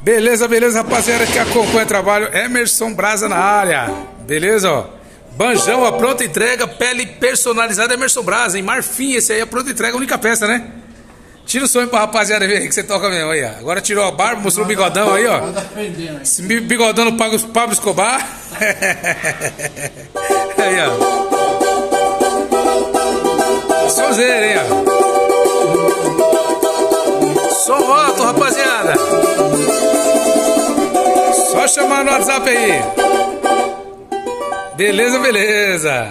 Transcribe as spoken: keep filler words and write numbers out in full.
Beleza, beleza, rapaziada que acompanha o trabalho. Emerson Brasa na área. Beleza, ó. Banjão, a pronta entrega, pele personalizada Emerson Brasa, em marfim. Esse aí é a pronta entrega, a única peça, né? Tira o sonho pra rapaziada ver aí que você toca mesmo aí, ó. Agora tirou a barba, mostrou o bigodão aí, ó. Esse bigodão no Pablo Escobar. Aí, ó. Sonzeira, hein, ó. Som alto, rapaziada. Só chamar no WhatsApp aí. Beleza, beleza.